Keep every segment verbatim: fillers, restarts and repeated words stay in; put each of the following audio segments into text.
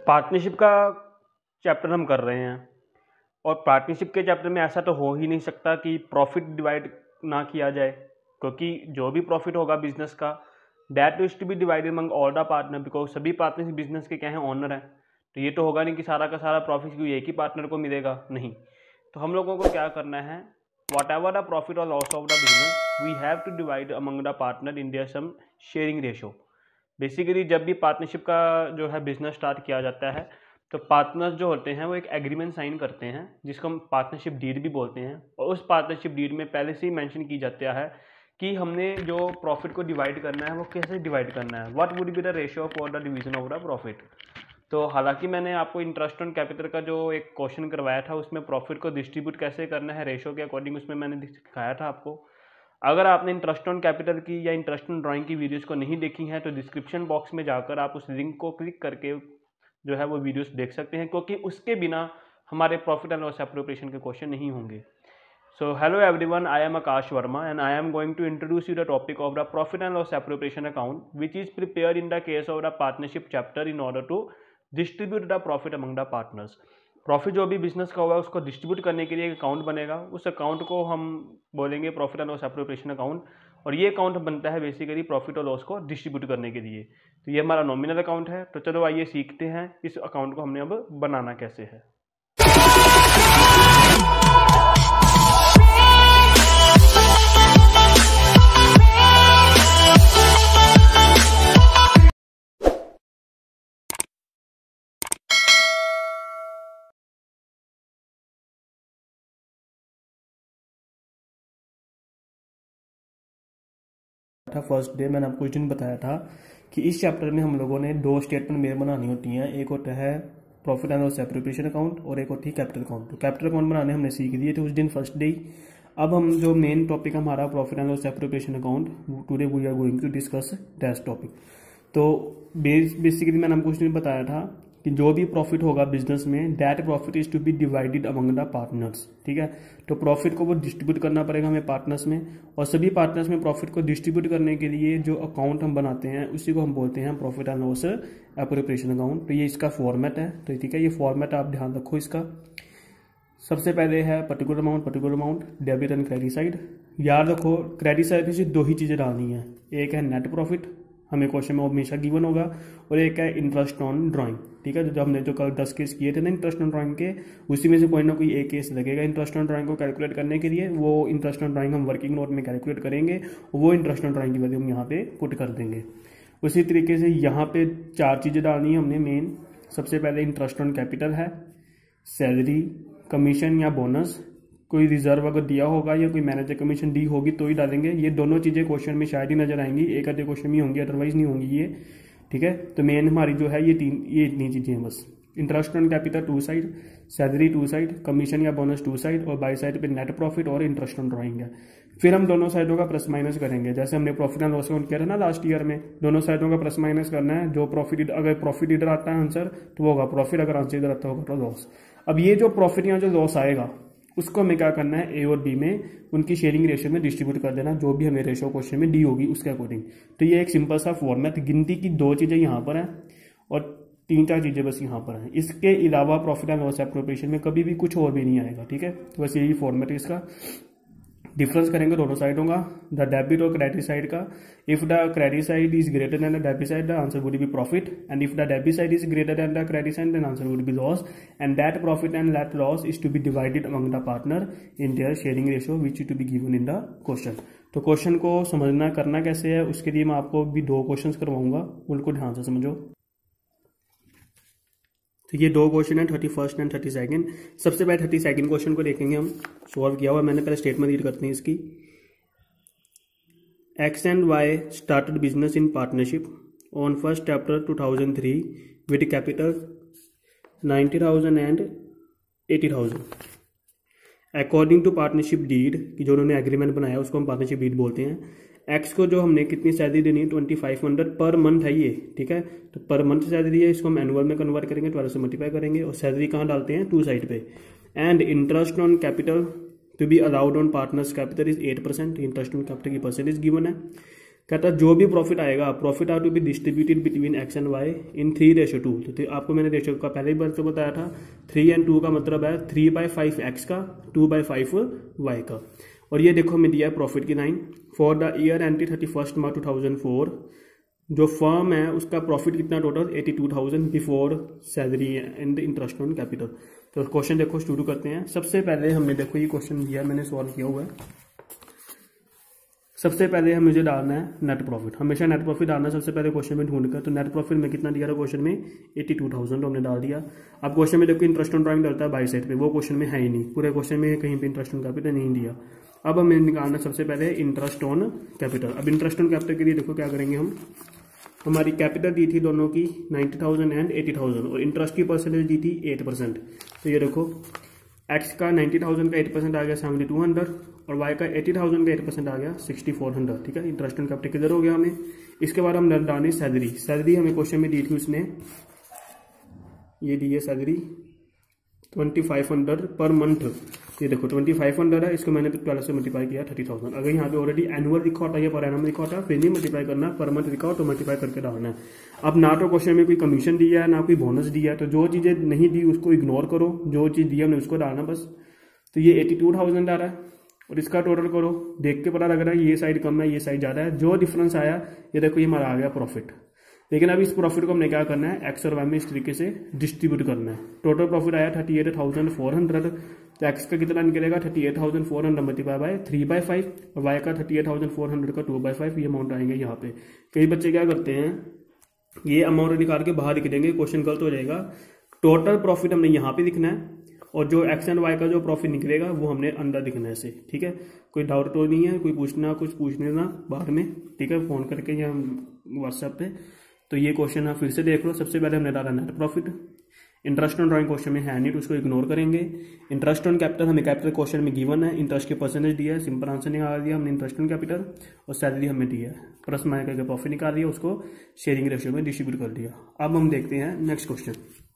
Partnership का chapter हम कर रहे हैं और पार्टनरशिप के चैप्टर में ऐसा तो हो ही नहीं सकता कि प्रॉफिट डिवाइड ना किया जाए, क्योंकि जो भी प्रॉफिट होगा बिजनेस का that is to be divided among all the partner, because सभी पार्टनर्स बिजनेस के क्या हैं, ओनर हैं। तो ये तो होगा नहीं कि सारा का सारा प्रॉफिट कोई एक ही पार्टनर को मिलेगा, नहीं। तो हम लोगों को क्या करना है, वॉट एवर द प्रॉफिट और loss of the business we have to divide among the partner in their some sharing ratio. Basically जब भी पार्टनरशिप का जो है बिजनेस स्टार्ट किया जाता है तो पार्टनर्स जो होते हैं वो एक एग्रीमेंट साइन करते हैं जिसको हम पार्टनरशिप डीड भी बोलते हैं। और उस पार्टनरशिप डीड में पहले से ही मेंशन की जाता है कि हमने जो प्रॉफिट को डिवाइड करना है वो कैसे डिवाइड करना है, what would be the ratio for the division of the profit. तो हालांकि मैंने आपको इंटरेस्ट ऑन कैपिटल का जो एक क्वेश्चन करवाया था उसमें प्रॉफिट को डिस्ट्रीब्यूट कैसे करना है रेशियो के अकॉर्डिंग, उसमें मैंने दिखाया था आपको। अगर आपने इंटरेस्ट ऑन कैपिटल की या इंटरेस्ट ऑन ड्राइंग की वीडियोस को नहीं देखी हैं तो डिस्क्रिप्शन बॉक्स में जाकर आप उस लिंक को क्लिक करके जो है वो वीडियोस देख सकते हैं, क्योंकि उसके बिना हमारे प्रॉफिट एंड लॉस एप्रोप्रिएशन के क्वेश्चन नहीं होंगे। So hello everyone, I am Akash Verma and I am going to introduce you the topic of the profit and loss appropriation account which is prepared in the case of the partnership chapter in order to distribute the profit among the partners. Profit जो भी business का होगा उसको distribute करने के लिए एक account बनेगा, उस अकाउंट को हम बोलेंगे profit and loss appropriation account. और ये अकाउंट बनता है बेसिकली प्रॉफिट और लॉस को डिस्ट्रीब्यूट करने के लिए। तो ये हमारा नॉमिनल अकाउंट है। तो चलो आइए सीखते हैं इस अकाउंट को हमने अब बनाना कैसे है। था फर्स्ट डे मैंने आपको उस दिन बताया था कि इस चैप्टर में हम लोगों ने दो स्टेटमेंट मेल बनानी होती हैं, एक होता है profit and loss appropriation account और एक होती है कैपिटल अकाउंट। तो कैपिटल अकाउंट बनाने हमने सीख लिए थे उस दिन फर्स्ट डे। अब हम जो मेन टॉपिक हमारा profit and loss appropriation account, today we are going to discuss that topic. तो बेसिकली मैंने आपको उस दिन बताया था कि जो भी प्रॉफिट होगा बिजनेस में that profit is to be divided among the partners, ठीक है। तो प्रॉफिट को वो डिस्ट्रीब्यूट करना पड़ेगा हमें पार्टनर्स में, और सभी पार्टनर्स में प्रॉफिट को डिस्ट्रीब्यूट करने के लिए जो अकाउंट हम बनाते हैं उसी को हम बोलते हैं profit and loss appropriation account. तो ये इसका फॉर्मेट है, तो ठीक है, ये फॉर्मेट आप ध्यान रखो इसका। सबसे पहले है particular amount, particular amount, debit and credit side. याद रखो क्रेडिट साइड पे सिर्फ दो ही चीजें डालनी है, एक है नेट प्रॉफिट, हमें क्वेश्चन में हमेशा गिवन होगा, और एक है इंटरेस्ट ऑन ड्राइंग, ठीक है। जो हमने जो कल दस केस किए थे ना इंटरेस्ट ऑन ड्राइंग के, उसी में से कोई ना कोई एक केस लगेगा इंटरेस्ट ऑन ड्राइंग को कैलकुलेट करने के लिए। वो इंटरेस्ट ऑन ड्राइंग हम वर्किंग नोट में कैलकुलेट करेंगे, वो इंटरेस्ट ऑन ड्राइंग की वैल्यू हम यहाँ पे पुट कर देंगे। उसी तरीके से यहाँ पे चार चीजें डालनी है हमने मेन। सबसे पहले इंटरेस्ट ऑन कैपिटल है, सैलरी, कमीशन या बोनस, कोई रिजर्व अगर दिया होगा या कोई मैनेजर कमीशन दी होगी तो ही डालेंगे। ये दोनों चीजें क्वेश्चन में शायद ही नजर आएंगी, एक आधे क्वेश्चन में होंगी, अदरवाइज नहीं होंगी ये, ठीक है। तो मेन हमारी जो है ये तीन ये इतनी चीजें हैं बस। Interest on capital to side, salary to side, commission या बोनस टू साइड, और बाई साइड पे नेट प्रॉफिट और इंटरेस्ट ऑन ड्राइंग है। फिर हम दोनों साइडों का प्लस माइनस करेंगे, जैसे हमने प्रॉफिट एंड लॉस अकाउंट किया था ना लास्ट ईयर में, दोनों साइडों का प्लस माइनस करना है। जो प्रॉफिट, अगर प्रॉफिट इधर आता है आंसर तो वो होगा प्रॉफिट, अगर आंसर इधर आता होगा तो लॉस। अब ये जो प्रॉफिट या जो लॉस आएगा उसको हमें क्या करना है, ए और बी में उनकी शेयरिंग रेशियो में डिस्ट्रीब्यूट कर देना, जो भी हमें रेशियो क्वेश्चन में दी होगी उसके अकॉर्डिंग। तो ये एक सिंपल सा फॉर्मेट, गिनती की दो चीजें यहाँ पर हैं और तीन चार चीजें बस यहाँ पर हैं। इसके अलावा प्रॉफिट एंड लॉस एप्रोप्रिएशन में कभी भी कुछ और भी नहीं आएगा, ठीक है। तो बस यही फॉर्मेट है इसका। डिफरेंस करेंगे दोनों साइडों का, द डेबिट और क्रेडिट साइड का। If the credit side is greater than the debit side the answer would be profit, and if the debit side is greater than the credit side then answer would be loss, and that profit and that loss is to be divided among the partner in their sharing ratio which is to be given in the question. तो question को समझना करना कैसे है उसके लिए मैं आपको भी दो क्वेश्चन करवाऊंगा, उनको ध्यान से समझो। तो ये दो क्वेश्चन है, thirty first and thirty second. सबसे पहले थर्टी सेकेंड क्वेश्चन को देखेंगे हम, सॉल्व किया हुआ मैंने, पहले स्टेटमेंट रीड करते हैं इसकी। X and Y started business in partnership on first April two thousand three with capital ninety thousand and eighty thousand. According to partnership deed, कि जो उन्होंने एग्रीमेंट बनाया उसको हम पार्टनरशिप डीड बोलते हैं। एक्स को जो हमने कितनी सैलरी देनी है, twenty five hundred per month है ये, ठीक है। तो पर मंथ सैलरी है, इसको हम एनुअल में कन्वर्ट करेंगे, ट्वेल्व से मल्टीप्लाई करेंगे, और सैलरी कहाँ डालते हैं, टू साइड पे। And interest on capital to be allowed on partners capital is eight percent, interest on capital की percentage given है। कहता है जो भी प्रॉफिट आएगा, profit are to be distributed between X and Y in three ratio two. तो आपको मैंने रेशो का पहले ही बार तो बताया था, थ्री एंड टू का मतलब है थ्री बाई फाइव एक्स का, टू बाई फाइव वाई का। और ये देखो हमें दिया है प्रॉफिट की line, for the year ending thirty first March two thousand four जो फर्म है उसका प्रॉफिट कितना total eighty two thousand before salary and interest on capital. तो क्वेश्चन देखो शुरू करते हैं। सबसे पहले हमने देखो ये क्वेश्चन दिया, मैंने सॉल्व किया हुआ है। सबसे पहले हमें मुझे डालना है नेट प्रॉफिट, हमेशा नेट प्रॉफिट डालना है सबसे पहले क्वेश्चन में ढूंढकर। तो नेट प्रॉफिट में कितना दिया था क्वेश्चन में, एटी टू थाउजेंड हमने डाल दिया। अब क्वेश्चन में देखो इंटरेस्ट ऑन ड्राइंग डलता है बाई साइड पे, वो क्वेश्चन में है ही नहीं, पूरे क्वेश्चन में कहीं पे इंटरेस्ट ऑन कैपिटल नहीं दिया। अब हमें निकालना सबसे पहले इंटरेस्ट ऑन कैपिटल। अब इंटरेस्ट ऑन कैपिटल के लिए देखो क्या करेंगे हम, हमारी कैपिटल दी थी दोनों की ninety thousand and eighty thousand और इंटरेस्ट की परसेंटेज दी थी एट परसेंट। तो ये देखो एक्स का नाइन्टी थाउजेंड का एट परसेंट आ गया सेवेंटी टू हंड्रेड और वाई का एटी थाउजेंड का एट परसेंट आ गया सिक्सटी फोर हंड्रेड। ठीक है, इंटरेस्ट ऑन कैपिटल किधर हो गया हमें। इसके बाद हम डालें सैलरी। सैलरी हमें क्वेश्चन में दी थी उसने, ये दी है salary twenty five hundred per month. ये देखो ट्वेंटी फाइव हंड्रेड है, इसको मैंने ट्वेल्व से मल्टीप्लाई किया थर्टी थाउजेंड। अगर यहाँ पे ऑलरेडी एनुअल लिखा होता है या पर एनम लिखा होता है फिर नहीं मल्टीप्लाई करना, पर मंथ लिखा हो तो मल्टीप्लाई करके डालना है। अब ना तो क्वेश्चन में कोई कमीशन दिया है ना कोई बोनस दिया है, तो जो चीज़ें नहीं दी उसको इग्नोर करो, जो चीज़ दी हमने उसको डालना बस। तो ये एटी टू थाउजेंड आ रहा है और इसका टोटल करो, देख के पता लग रहा है ये साइड कम है ये साइड ज़्यादा है। जो डिफरेंस आया ये देखो ये हमारा आ गया प्रॉफिट। लेकिन अब इस प्रॉफिट को हमने क्या करना है, एक्स और वाई में इस तरीके से डिस्ट्रीब्यूट करना है। टोटल प्रॉफिट आया thirty eight thousand four hundred, तो एक्स का कितना निकलेगा thirty eight thousand four hundred multiply by three by five और वाई का thirty eight thousand four hundred का टू बाई फाइव। ये अमाउंट आएंगे यहाँ पे। कई बच्चे क्या करते हैं, ये अमाउंट निकाल के बाहर लिख देंगे, क्वेश्चन गलत हो जाएगा। टोटल प्रॉफिट हमने यहाँ पे लिखना है और जो एक्स एंड वाई का जो प्रॉफिट निकलेगा वो हमने अंदर लिखना है ऐसे। ठीक है, कोई डाउट तो नहीं है, कोई पूछना कुछ पूछ लेना बाद में, ठीक है, फोन करके या व्हाट्सएप पे। तो ये क्वेश्चन आप फिर से देख लो। सबसे पहले हमने डाला net profit, interest on drawing question में है नहीं तो उसको इग्नोर करेंगे। इंटरेस्ट ऑन कैपिटल हमें कैपिटल क्वेश्चन में गिवन है, इंटरेस्ट की परसेंटेज दिया है, सिंपल आंसर निकाल दिया हमने इंटरेस्ट ऑन कैपिटल। और सैलरी हमें दिया है, प्लस माइनस करके प्रॉफिट निकाल दिया, उसको शेयरिंग रेशियो में डिस्ट्रीब्यूट कर दिया। अब हम देखते हैं नेक्स्ट क्वेश्चन।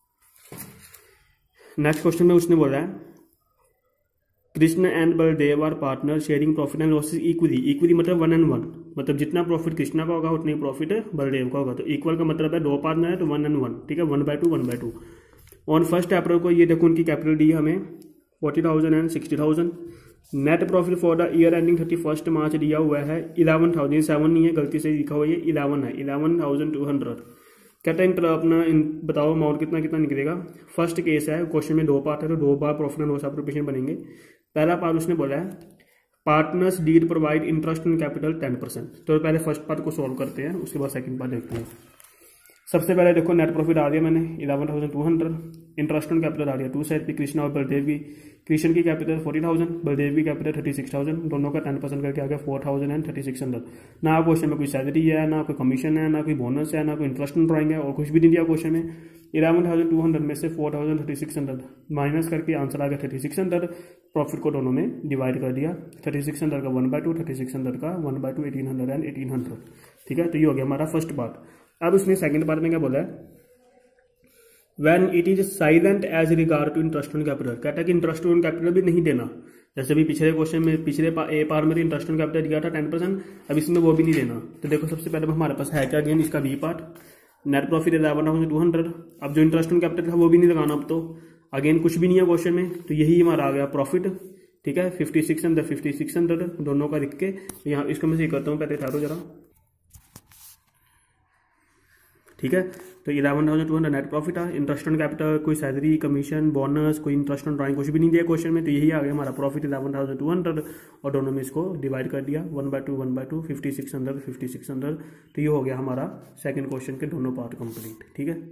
नेक्स्ट क्वेश्चन में उसने बोला है Krishna and Baldev are partner sharing profit and losses equally. Equally मतलब वन एंड वन, मतलब जितना प्रॉफिट कृष्णा का होगा उतनी प्रॉफिट बलदेव का होगा। तो इक्वल का मतलब है दो पार्टनर है तो वन एंड वन। ठीक है, one by two one by two. On first April को ये देखो उनकी कैपिटल दी हमें forty thousand and sixty thousand. Net profit for the year ending thirty first March दिया हुआ है इलेवन थाउजेंड, सेवन नहीं है गलती से लिखा हुआ है, इलेवन है, इलेवन थाउजेंड टू हंड्रेड। कहता है अपना इन बताओ अमाउंट कितना कितना निकलेगा। फर्स्ट केस है, क्वेश्चन में दो पार्ट है तो दो बार प्रॉफिट एंड लॉस एप्रोप्रिएशन बनेंगे। पहला पार्ट उसने बोला है partners deed provide interest on capital ten percent. तो पहले फर्स्ट पार्ट को सॉल्व करते हैं, उसके बाद सेकंड पार्ट देखते हैं। सबसे पहले देखो नेट प्रॉफिट आ दिया मैंने eleven thousand two hundred, interest on capital आ दिया टू साइड पे कृष्णा और बलदेव की। कृष्ण की कैपिटल फोर्टी थाउजेंड, बलदेव की कैपिटल थर्टी सिक्स थाउजेंड, दोनों का टेन परसेंट करके आ गया four thousand and thirty six hundred. ना क्वेश्चन में कोई सैलरी है, ना कोई कमीशन है, ना कोई बोनस है, ना कोई इंटरेस्ट ऑन ड्राइंग है और कुछ भी नहीं दिया क्वेश्चन में। इलेवन थाउजेंड टू हंड्रेड में से four thousand thirty six hundred minus करके आंसर आ गया थर्टी सिक्स हंड्रेड। प्रॉफिट को दोनों में डिवाइड कर दिया, थर्टी सिक्स हंड्रेड का one by two, thirty six hundred का one by two, eighteen hundred and eighteen hundred. ठीक है, तो ये हो गया हमारा फर्स्ट पार्ट। अब उसने सेकंड पार्ट में क्या बोला है, When it is silent as regard to interest on capital। कहता है कि इंटरेस्ट ऑन कैपिटल भी नहीं देना, जैसे भी पिछले क्वेश्चन में पिछले पा, ए पार में इंटरेस्ट ऑन कैपिटल दिया था टेन परसेंट, अब इसमें वो भी नहीं देना। तो देखो सबसे पहले हमारे पास है क्या, अगेन इसका B part, net profit eleven thousand two hundred. अब जो इंटरेस्ट ऑन कैपिटल था वो भी नहीं लगाना, अब तो अगेन कुछ भी नहीं है क्वेश्चन में, तो यही हमारा आ गया प्रॉफिट। ठीक है, fifty six hundred fifty six hundred दोनों का लिख के यहाँ इसको मैं सही करता हूँ, पहले ठहरो जरा। ठीक है, तो eleven thousand two hundred net profit है, इंटरेस्ट ऑन कैपिटल कोई सैलरी कमीशन बोनस कोई इंटरेस्ट ऑन ड्राइंग कुछ भी नहीं दिया क्वेश्चन में, तो यही आ गया हमारा profit eleven thousand two hundred और दोनों में इसको डिवाइड कर दिया one by two one by two, fifty six hundred fifty six hundred. तो ये हो गया हमारा सेकंड क्वेश्चन के दोनों पार्ट कंप्लीट। ठीक है,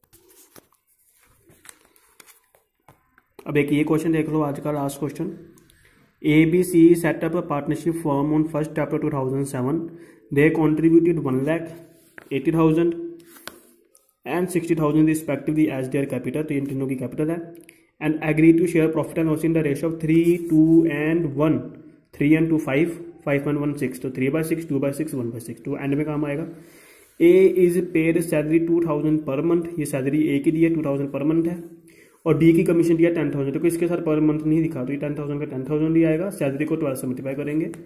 अब एक ये क्वेश्चन देख लो आज का last question. A B C set up a partnership firm on first April two thousand seven, they contributed one lakh eighty thousand and sixty thousand respectively as their capital. तो इन तीनों की कैपिटल है। And agree to share profit and loss in the ratio of three two and one, three and two five, five and one six. तो three by six, two by six, one by six. तो end में काम आएगा। A is paid salary two thousand per month, ये salary A की दी है to thousand per month है, और डी की कमीशन दिया टेन थाउजेंड। तो इसके साथ पर मंथ नहीं दिखा, तो ये टेन थाउजेंड का टेन थाउजेंड ही आएगा। सैलरी को ट्वेल्व से मल्टीप्लाई करेंगे।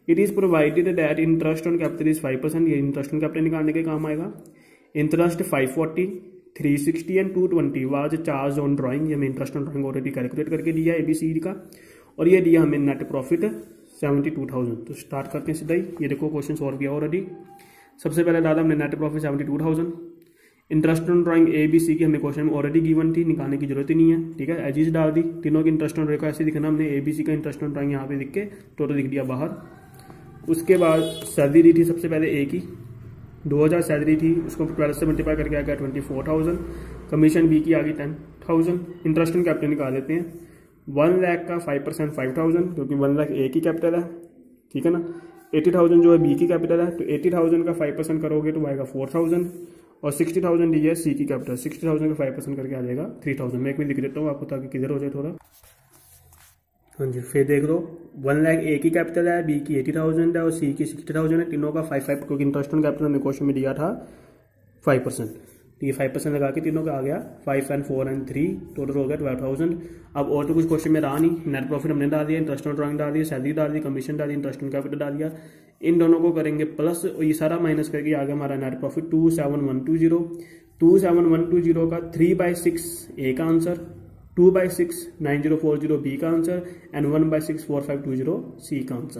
It is provided that interest on capital is five percent, ये इंटरेस्ट ऑन कैपिटल निकालने के काम आएगा। Interest five forty, three sixty and two twenty was charge on drawing, ये हमें interest on drawing already calculate करके दिया है एबीसी का। और ये दिया हमें net profit seventy two thousand. तो स्टार्ट करते हैं सीधा ही, ये देखो क्वेश्चन सॉल्व किया ऑलरेडी। सबसे पहले डाला हमने net profit seventy two thousand. Interest on drawing A B C की हमें क्वेश्चन में ऑलरेडी गिवन थी, निकालने की जरूरत ही नहीं है, ठीक है। एजीज डाल दी, तीनों की इंटरेस्ट ऑन ड्राइंग को ऐसे दिखना हमने, ए बी सी का इंटरेस्ट ऑन ड्राइंग यहाँ पे लिख के टोटल लिख दिया बाहर। उसके बाद सैलरी दी थी सबसे पहले ए की, दो हज़ार सैलरी थी, उसको ट्वेल्व से मल्टीप्लाई करके आ गया twenty four thousand. Commission B की आ गई ten thousand. Interest on capital निकाल लेते हैं, वन लाख का फाइव परसेंट फाइव थाउजेंड, क्योंकि वन लाख ए की कैपिटल है, ठीक है ना। एटी थाउजेंड जो है बी की कैपिटल है, तो एटी थाउजेंड का फाइव परसेंट करोगे तो आएगा फोर थाउजेंड। और सिक्सटी थाउजेंड दी है सी की कैपिटल, सिक्सटी थाउजेंड का फाइव परसेंट करके आ जाएगा थ्री थाउजेंड। मैं एक मिनट लिख देता हूँ आपको ताकि क्लियर हो जाए थोड़ा। हाँ जी, फिर देख लो, वन लाख ए की कैपिटल है, बी की एटी थाउजेंड है और सी की सिक्सटी थाउजेंड है। तीनों का फाइव फाइव, क्योंकि इंटरेस्ट ऑन कैपिटल हमने क्वेश्चन में दिया था फाइव परसेंट, तो ये फाइव परसेंट लगा के तीनों का आ गया five and four and three, total हो गया ट्वेल्व थाउजेंड। अब और तो कुछ क्वेश्चन में रहा नहीं, नेट प्रॉफिट हमने डाल दिया, इंटरेस्ट ऑन ड्राइंग डाल दिया, सैलरी डाल दी, कमीशन डाल दी, इंटरेस्ट ऑन कैपिटल डाल दिया। इन दोनों को करेंगे प्लस, और ये सारा माइनस करके आ गया हमारा net profit two seven one two zero. Two seven one two zero का थ्री बाई सिक्स ए का answer, two by six nine zero four zero B का answer and one by six four five two zero C का answer,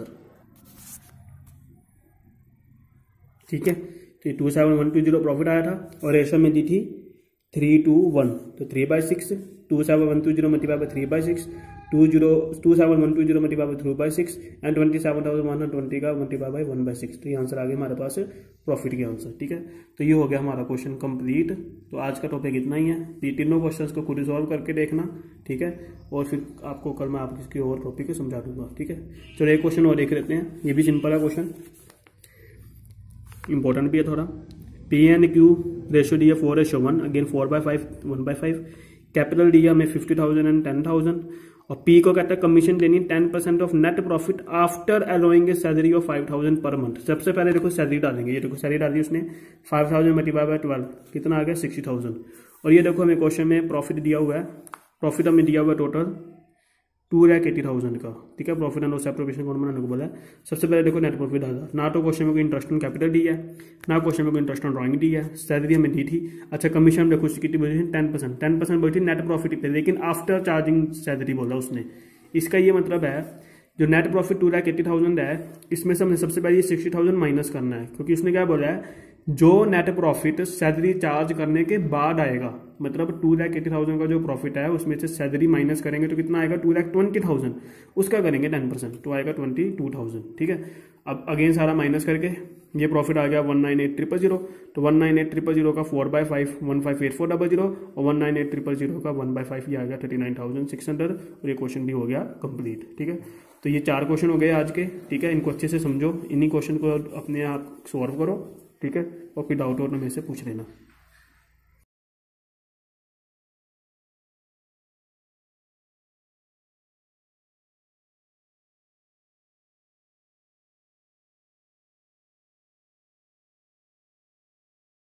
ठीक है। तो two seven one two zero profit आया था और रेशो में दी थी थ्री टू वन, तो three by six, two seven one two zero multiply by three by six, two zero two seven one two zero multiply by three by six and twenty seven thousand one hundred twenty का multiply by one by six. तो ये answer आ गया हमारे पास profit के answer, ठीक है। तो ये हो गया हमारा क्वेश्चन कंप्लीट। तो आज का टॉपिक इतना ही है, ये तीनों क्वेश्चंस को खुद रिजॉल्व करके देखना, ठीक है। और फिर आपको कल मैं आपकी इसकी और टॉपिक समझा दूंगा, ठीक है। चलो एक क्वेश्चन और देख लेते हैं, ये भी सिंपल है क्वेश्चन, इंपॉर्टेंट भी है थोड़ा। P N Q ratio D है four ratio one, again four by five one by five. Capital D है हमें fifty thousand and ten thousand. और पी को कहता है कमीशन देनी ten percent of net profit after allowing a salary of five thousand per month. सबसे पहले देखो सैलरी डालेंगे, ये देखो सैलरी डाली उसने five thousand multiply by twelve, कितना आ गया सिक्सटी थाउजेंड। और ये देखो हमें क्वेश्चन में प्रॉफिट दिया हुआ है, प्रॉफिट हमें दिया हुआ है total two lakh eighty thousand का, ठीक है। Profit and loss appropriation account बनाने को बोला है। सबसे पहले देखो नेट प्रॉफिट डाला, ना तो क्वेश्चन में कोई इंटरेस्ट ऑन कैपिटल दी है, ना क्वेश्चन में कोई इंटरेस्ट ऑन ड्राइंग दी है, सैलरी हमें दी थी। अच्छा, कमीशन देखो उसकी कितनी बोली थी, टेन परसेंट टेन परसेंट बोली थी नेट प्रॉफिट पे, लेकिन आफ्टर चार्जिंग सैलरी बोला उसने। इसका ये मतलब है जो net profit two lakh eighty thousand है, इसमें से हमें सबसे पहले ये सिक्सटी थाउजेंड माइनस करना है, क्योंकि उसने क्या बोला है जो नेट प्रॉफिट सैलरी चार्ज करने के बाद आएगा, मतलब टू लैख एट्टी थाउजेंड का जो प्रॉफिट है उसमें से सैलरी माइनस करेंगे तो कितना आएगा टू लैख ट्वेंटी थाउजेंड, उसका करेंगे टेन परसेंट तो आएगा ट्वेंटी टू थाउजेंड, ठीक है। अब अगेन सारा माइनस करके ये प्रॉफिट आ गया one nine eight triple zero, तो one nine eight triple zero का four by five one five eight four double zero और one nine eight triple zero का वन बाय फाइव ये आ गया thirty nine thousand six hundred और ये question भी हो गया कंप्लीट, ठीक है। तो ये चार क्वेश्चन हो गए आज के, ठीक है। इनको अच्छे से समझो, इन्हीं क्वेश्चन को अपने आप सॉल्व करो, ठीक है। और कोई डाउट और मेरे से पूछ लेना।